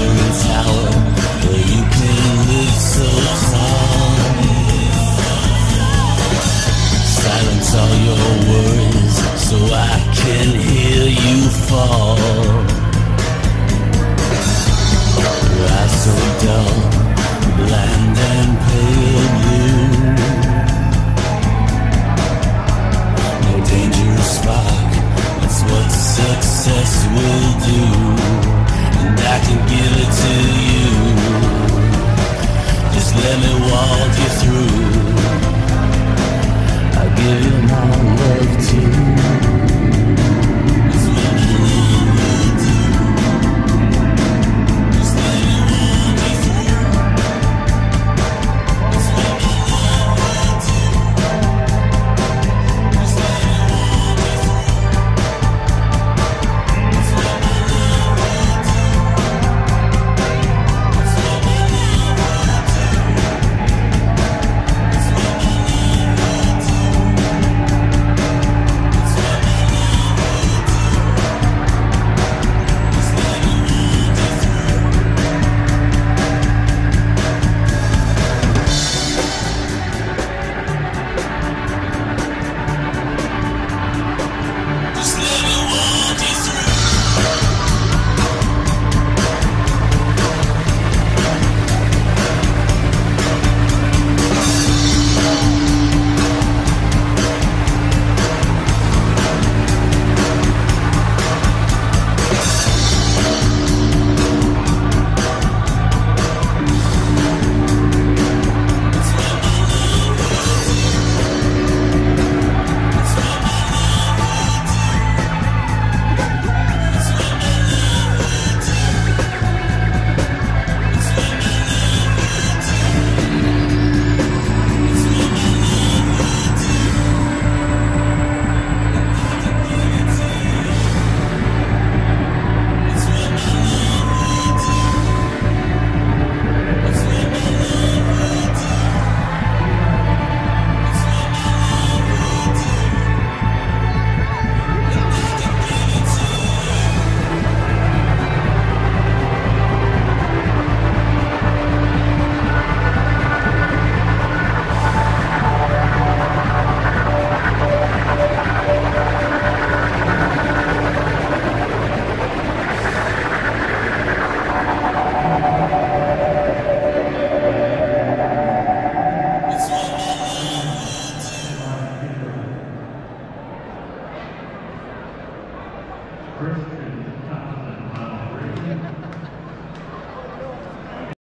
ivory tower where you can live so tall. Silence all your worries so I can hear you fall. Your eyes so dull, bland and pale blue. No dangerous spark, that's what success will do. And I can give it to you. Just let me walk you through. I'll give you my love too.